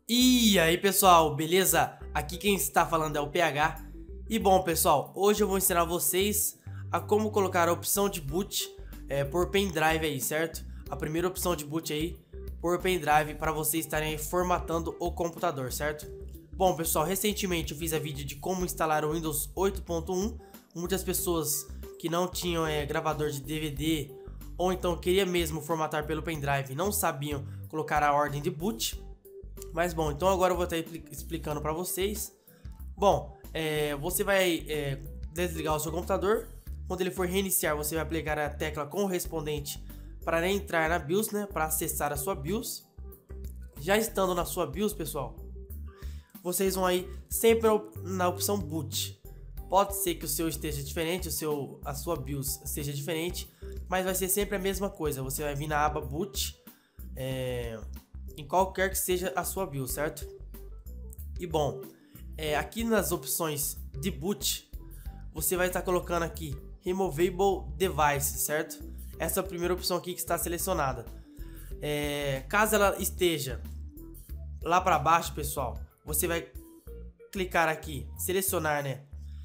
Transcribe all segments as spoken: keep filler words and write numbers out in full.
E aí pessoal, beleza? Aqui quem está falando é o P H. E bom pessoal, hoje eu vou ensinar vocês a como colocar a opção de boot é, por pendrive aí, certo? A primeira opção de boot aí por pendrive para vocês estarem formatando o computador, certo? Bom pessoal, recentemente eu fiz a vídeo de como instalar o Windows oito ponto um. Muitas pessoas que não tinham é, gravador de D V D ou então queria mesmo formatar pelo pendrive não sabiam colocar a ordem de boot. Mas bom, então agora eu vou estar explicando para vocês. Bom, é, você vai é, desligar o seu computador. Quando ele for reiniciar, você vai aplicar a tecla correspondente para entrar na BIOS, né? Para acessar a sua BIOS. Já estando na sua BIOS, pessoal, vocês vão aí sempre na opção boot. Pode ser que o seu esteja diferente, o seu, a sua BIOS seja diferente, mas vai ser sempre a mesma coisa. Você vai vir na aba boot, é, em qualquer que seja a sua BIOS, certo? E bom, é, aqui nas opções de boot, você vai estar colocando aqui Removable Device, certo? Essa é a primeira opção aqui que está selecionada. É, caso ela esteja lá para baixo, pessoal, você vai clicar aqui, selecionar, né?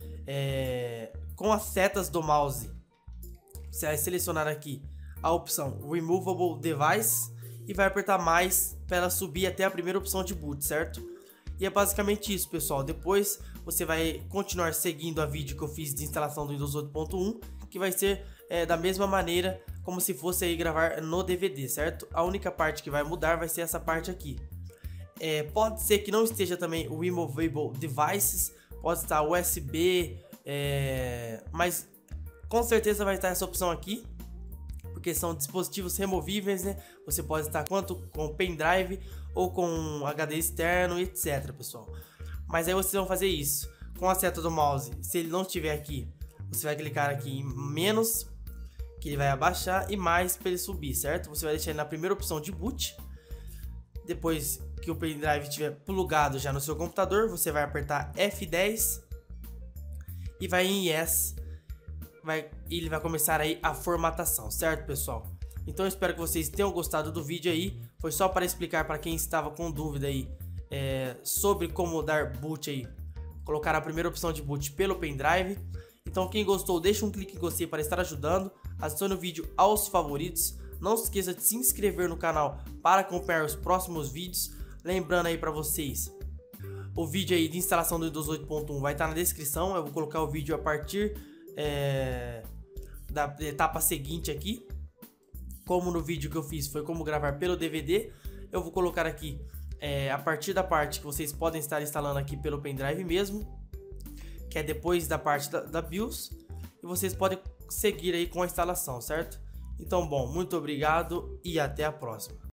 É, com as setas do mouse, você vai selecionar aqui a opção Removable Device e vai apertar mais para ela subir até a primeira opção de boot, certo? E é basicamente isso, pessoal. Depois você vai continuar seguindo a vídeo que eu fiz de instalação do Windows oito ponto um, que vai ser é, da mesma maneira como se fosse aí gravar no D V D, certo? A única parte que vai mudar vai ser essa parte aqui. É, pode ser que não esteja também o Removable Devices, pode estar U S B, é, mas com certeza vai estar essa opção aqui, porque são dispositivos removíveis, né? Você pode estar tanto com pendrive ou com H D externo, etc, pessoal. Mas aí vocês vão fazer isso com a seta do mouse. Se ele não estiver aqui, você vai clicar aqui em menos, que ele vai abaixar, e mais para ele subir, certo? Você vai deixar ele na primeira opção de boot. Depois que o pendrive estiver plugado já no seu computador, você vai apertar F dez e vai em Yes. Vai, ele vai começar aí a formatação, certo, pessoal? Então eu espero que vocês tenham gostado do vídeo aí. Foi só para explicar para quem estava com dúvida aí é, sobre como dar boot aí, colocar a primeira opção de boot pelo pendrive. Então quem gostou, deixa um clique em gostei para estar ajudando. Adicione o vídeo aos favoritos. Não se esqueça de se inscrever no canal para acompanhar os próximos vídeos. Lembrando aí para vocês, o vídeo aí de instalação do Windows oito ponto um vai estar na descrição. Eu vou colocar o vídeo a partir É, da etapa seguinte aqui, como no vídeo que eu fiz foi como gravar pelo D V D. Eu vou colocar aqui é, a partir da parte que vocês podem estar instalando aqui pelo pendrive mesmo, que é depois da parte da, da BIOS, e vocês podem seguir aí com a instalação, certo? Então bom, muito obrigado e até a próxima.